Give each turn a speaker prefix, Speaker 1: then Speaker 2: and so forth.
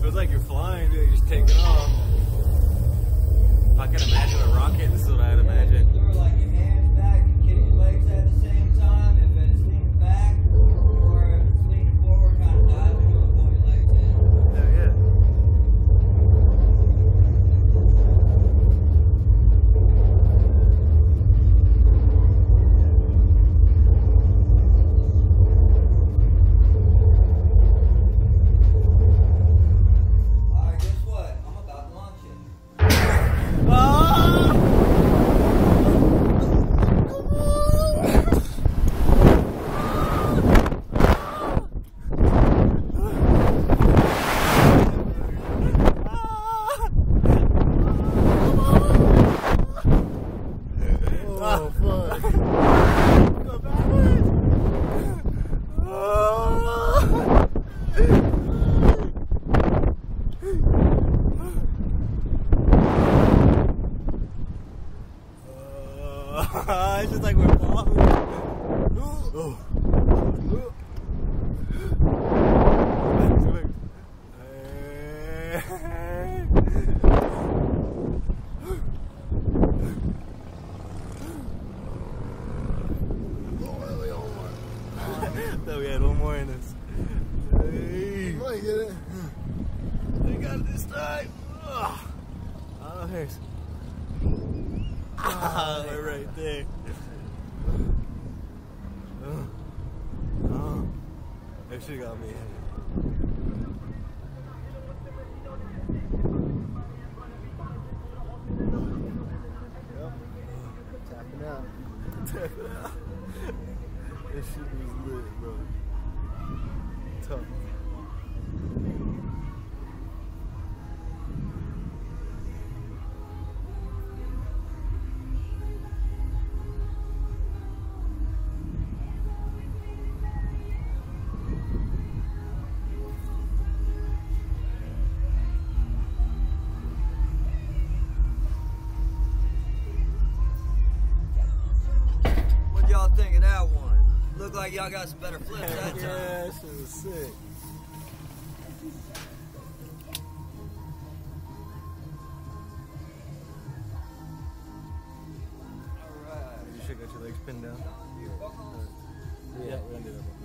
Speaker 1: Feels like you're flying, dude. You're just taking off. If I can imagine a rocket, this is what I'd imagine.
Speaker 2: Throw like your hands back and kick your legs at the same time. If it's leaning back or if it's leaning forward, kind of dive into it, pull your legs in.
Speaker 1: Yeah, yeah.
Speaker 2: Alright, guess what? I'm about to launch it.
Speaker 1: Oh, fuck. Go it's just like we're falling. Thought we had one more in us. Hey.
Speaker 3: You might get it.
Speaker 1: We got it this time. Oh, there's. Ah, we're right there. They should have got me.
Speaker 3: Yep. Tapping out.
Speaker 1: Tap it out. This shit was lit, bro. Tough.
Speaker 2: What y'all think of that one? Look like y'all got some better flips that time.
Speaker 1: Yeah, that shit was sick.
Speaker 2: Alright.
Speaker 1: You should get your legs pinned down. Yeah, we're gonna do that.